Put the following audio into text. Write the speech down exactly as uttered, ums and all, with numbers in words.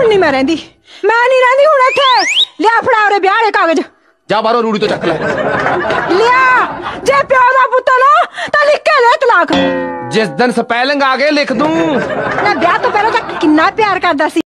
नहीं मैं रहिंदी मैं नहीं रहिंदी हुण इत्थे लिया फड़ा उरे ब्याह दे कागज जा बाहरों रूड़ी तो चक ले लिया जे प्यो दा पुत्त ना तां लिख के दे तलाक जिस दिन स्पैलिंग आ गए लिख दूं ना ब्याह तो पहले तक किन्ना प्यार करदा सी